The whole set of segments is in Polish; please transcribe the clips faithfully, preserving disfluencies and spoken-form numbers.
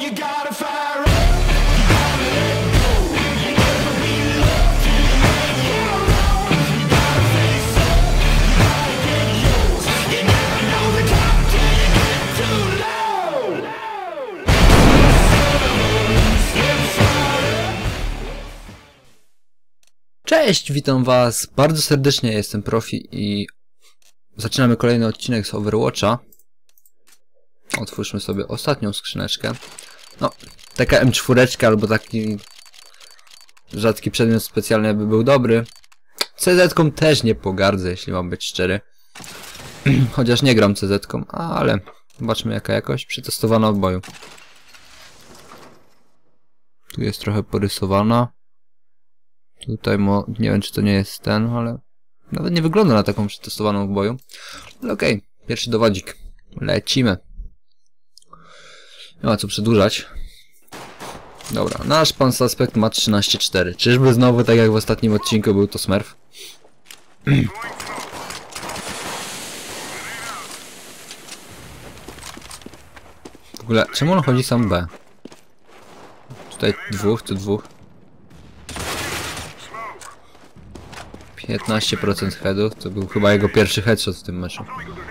Cześć, witam was bardzo serdecznie, jestem Profi i zaczynamy kolejny odcinek z Overwatcha. Otwórzmy sobie ostatnią skrzyneczkę. No, taka M cztery albo taki rzadki przedmiot specjalny by był dobry. C Z-ką też nie pogardzę, jeśli mam być szczery. Chociaż nie gram C Z-ką, ale zobaczmy jaka jakość przetestowana w boju. Tu jest trochę porysowana. Tutaj mo... nie wiem czy to nie jest ten, ale nawet nie wygląda na taką przetestowaną w boju. Ale okej, okay. Pierwszy dowodzik. Lecimy. Nie ma co przedłużać. Dobra, nasz pan suspekt ma trzynaście cztery. Czyżby znowu, tak jak w ostatnim odcinku, był to Smurf? W ogóle, czemu on chodzi sam B? Tutaj dwóch, tu dwóch. piętnaście procent headów, to był chyba jego pierwszy headshot w tym meczu.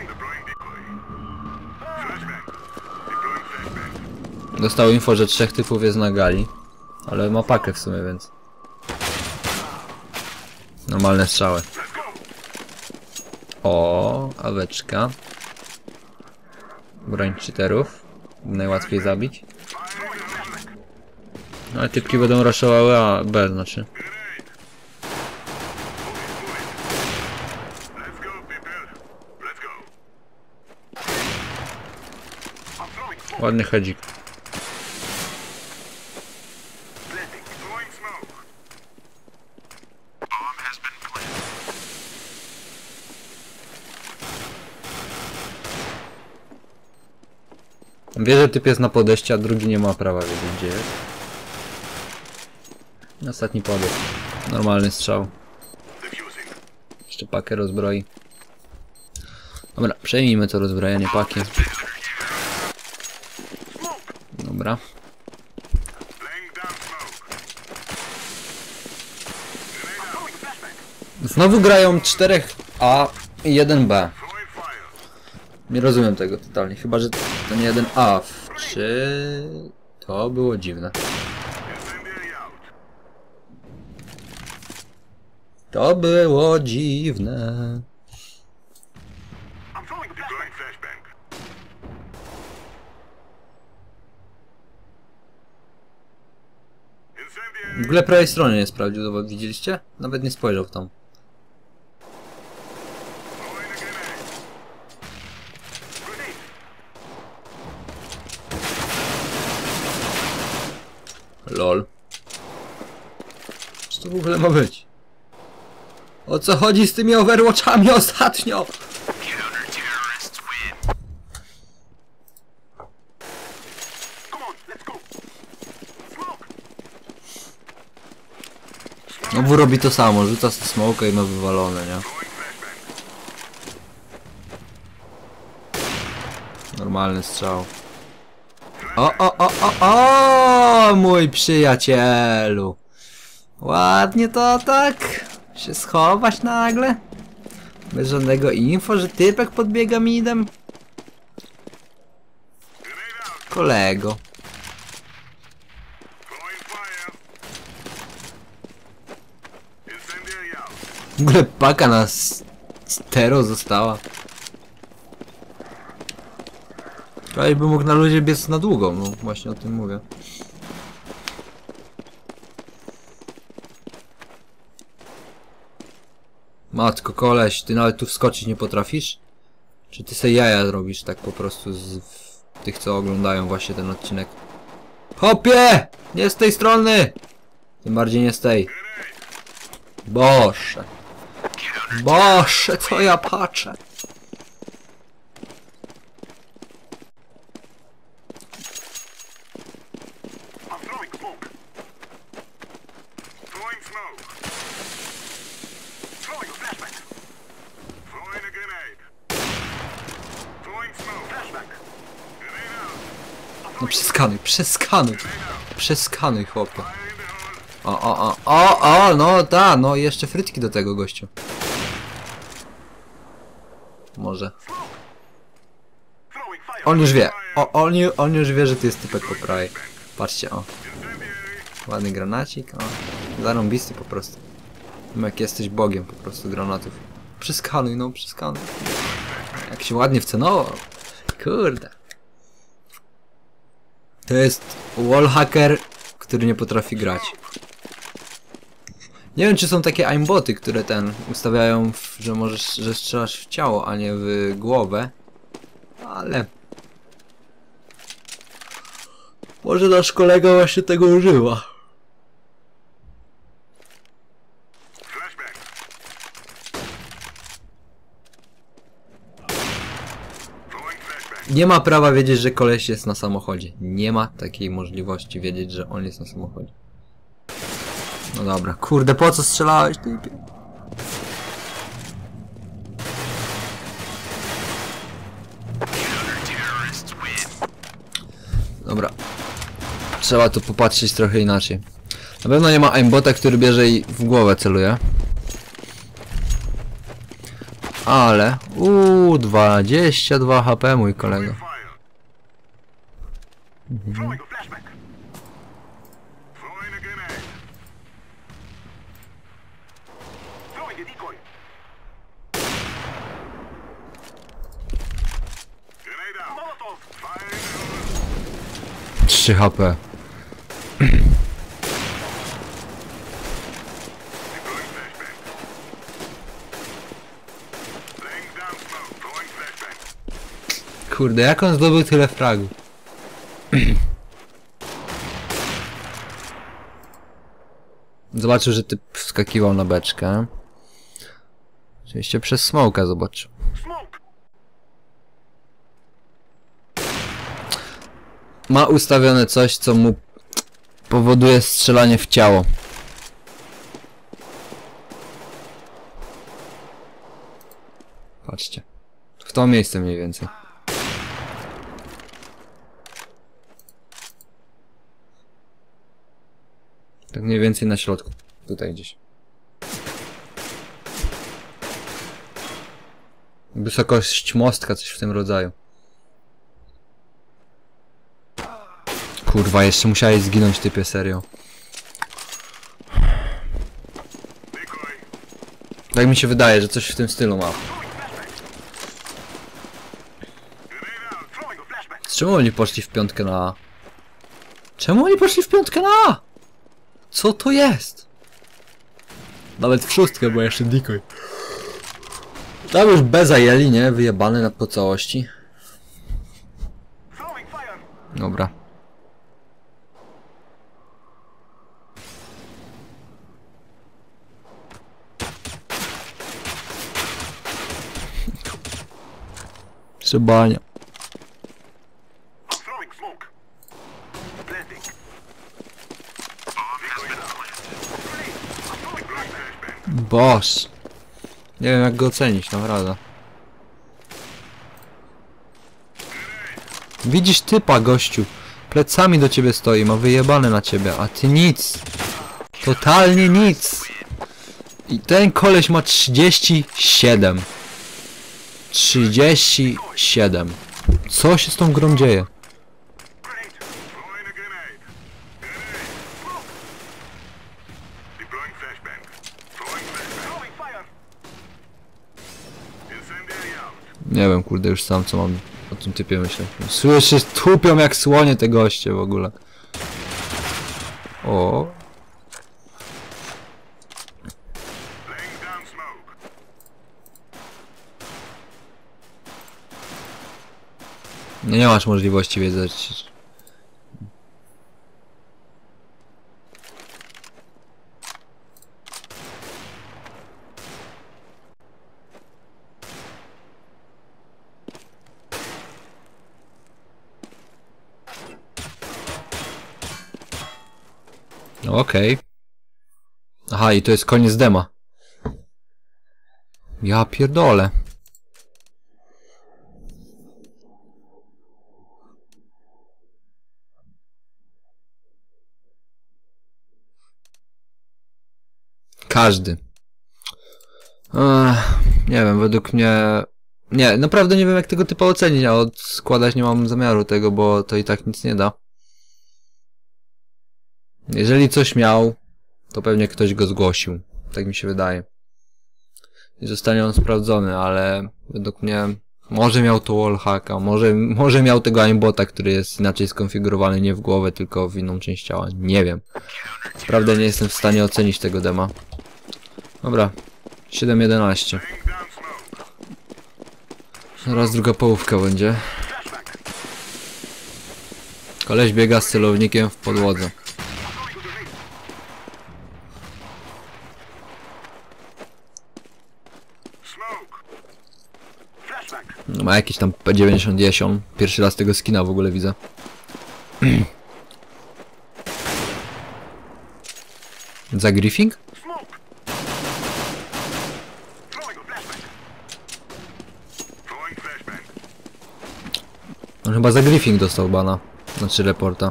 Dostał info, że trzech typów jest na gali, ale ma pakę w sumie, więc normalne strzały. O, aweczka. Broń cheaterów. Najłatwiej zabić. No ale typki będą ruszowały A, B znaczy. Ładny hedzik. Wie, że typ jest na podejście, a drugi nie ma prawa wiedzieć gdzie jest. Ostatni podejść. Normalny strzał. Jeszcze pakę rozbroi. Dobra, przejmijmy to rozbrojenie paki. Dobra. Znowu grają czterech A i jeden B. Nie rozumiem tego totalnie. Chyba, że to nie jeden A. Czy to było dziwne? To było dziwne. W ogóle prawej stronie nie sprawdził, bo widzieliście? Nawet nie spojrzał w tą. Lol. Co to w ogóle ma być? O co chodzi z tymi Overwatchami ostatnio? Znowu robi to samo, rzuca smoke i ma wywalone, nie? Normalny strzał. O, o, o, o, o, mój przyjacielu! Ładnie to tak się schować nagle? Bez żadnego info, że typek podbiega midem? Kolego. W ogóle paka na stero została. Prawie by mógł na ludzie biec na długo, no właśnie o tym mówię. Matko koleś, ty nawet tu wskoczyć nie potrafisz? Czy ty se jaja robisz tak po prostu z tych co oglądają właśnie ten odcinek? Hopie! Nie z tej strony! Tym bardziej nie z tej. Boże. Boże, co ja patrzę. No przeskanuj, przeskanuj. Przeskanuj, chłopie. O, o, o, o, o, no ta, no jeszcze frytki do tego, gościu. Może. On już wie. O, on, ju- on już wie, że to jest typek po prawej. Patrzcie, o. Ładny granacik, o. Zarąbisty po prostu. No jak jesteś bogiem po prostu granatów. Przeskanuj, no przeskanuj. Jak się ładnie wcenował. Kurde. To jest wallhacker, który nie potrafi grać. Nie wiem, czy są takie aimboty, które ten ustawiają, w, że możesz, że strzelasz w ciało, a nie w głowę. Ale... może nasz kolega właśnie tego używa. Nie ma prawa wiedzieć, że koleś jest na samochodzie. Nie ma takiej możliwości wiedzieć, że on jest na samochodzie. No dobra, kurde, po co strzelałeś, typie? Dobra. Trzeba tu popatrzeć trochę inaczej. Na pewno nie ma aimbota, który bierze i w głowę celuje. Ale... uuu, dwadzieścia dwa H P, mój kolega. Mhm. trzy H P. Kurde, jak on zdobył tyle fragów? Zobaczył, że typ wskakiwał na beczkę. Oczywiście przez smoka zobaczył. Ma ustawione coś, co mu powoduje strzelanie w ciało. Patrzcie. W to miejsce mniej więcej. Tak mniej więcej na środku. Tutaj gdzieś. Wysokość mostka, coś w tym rodzaju. Kurwa, jeszcze musiałeś zginąć, typie, serio. Tak mi się wydaje, że coś w tym stylu ma. Z czemu oni poszli w piątkę na A? Czemu oni poszli w piątkę na A? Co to jest? Nawet w szóstkę, bo jeszcze decoy. Tam już B zajęli, nie? Wyjebane na po całości. Dobra. Trzebania. Boss. Nie wiem, jak go ocenić, naprawdę. Widzisz typa, gościu. Plecami do ciebie stoi, ma wyjebane na ciebie, a ty nic. Totalnie nic. I ten koleś ma trzydzieści siedem. trzydzieści siedem. Co się z tą grą dzieje? Nie wiem, kurde, już sam co mam o tym typie myślę. Słyszę, tłupią jak słonie te goście w ogóle. O. Nie, nie masz możliwości wiedzieć. No okej. Okay. Aha, i to jest koniec dema. Ja pierdolę. Każdy. Ech, nie wiem, według mnie... Nie, naprawdę nie wiem jak tego typa ocenić, a odskładać nie mam zamiaru tego, bo to i tak nic nie da. Jeżeli coś miał, to pewnie ktoś go zgłosił. Tak mi się wydaje. I zostanie on sprawdzony, ale według mnie może miał to wallhacka, może, może miał tego aimbota, który jest inaczej skonfigurowany nie w głowę, tylko w inną część ciała. Nie wiem. Naprawdę nie jestem w stanie ocenić tego dema. Dobra. siedem jedenaście. Zaraz druga połówka będzie. Koleś biega z celownikiem w podłodze. No, ma jakiś tam P dziewięćdziesiąt dziesięć. Pierwszy raz tego skina w ogóle widzę. Za griffing? On chyba za griffing dostał bana. Znaczy reporta.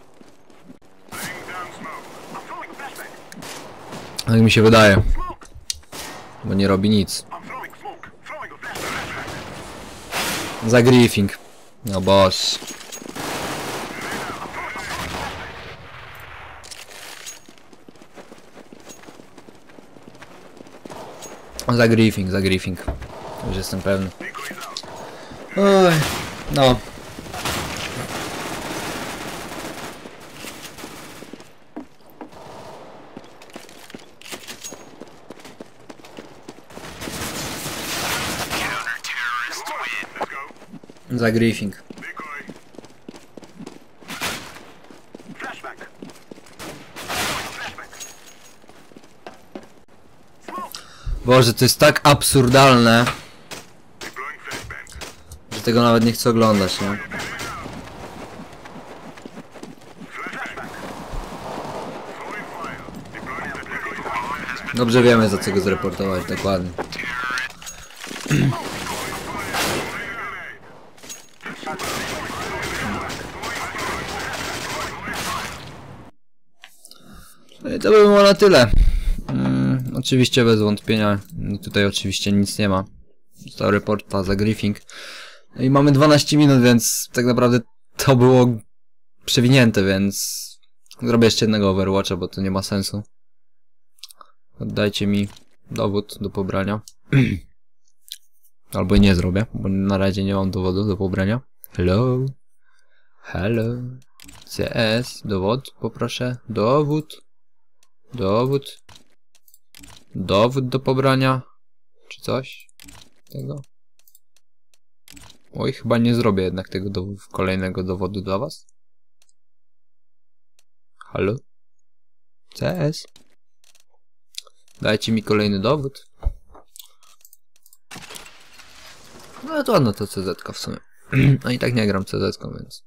Tak mi się wydaje. Bo nie robi nic. Za griffing. No boss. Za griffing, za griffing. Już jestem pewny. Oj, no. Za griffing. Boże, to jest tak absurdalne, że tego nawet nie chcę oglądać, nie? Dobrze wiemy, za co go zreportować, dokładnie. No i to by było na tyle. Hmm, oczywiście bez wątpienia. Tutaj oczywiście nic nie ma. Został reporta za griffing. No i mamy dwanaście minut, więc tak naprawdę to było przewinięte, więc zrobię jeszcze jednego Overwatcha, bo to nie ma sensu. Oddajcie mi dowód do pobrania. Albo nie zrobię, bo na razie nie mam dowodu do pobrania. Hello. Hello. C S. Dowód, poproszę. Dowód. Dowód. Dowód do pobrania. Czy coś? Tego. Oj, chyba nie zrobię jednak tego do kolejnego dowodu dla was. Halo? C S. Dajcie mi kolejny dowód. No to ładno to C Z-ka w sumie. No i tak nie gram C Z-ką, więc...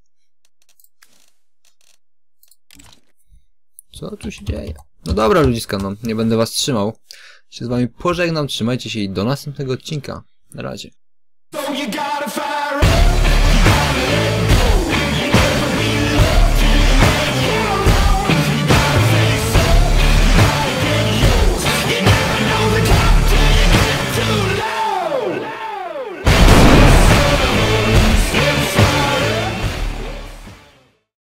Co tu się dzieje? No dobra ludziska, no nie będę was trzymał. Się z wami pożegnam, trzymajcie się i do następnego odcinka. Na razie.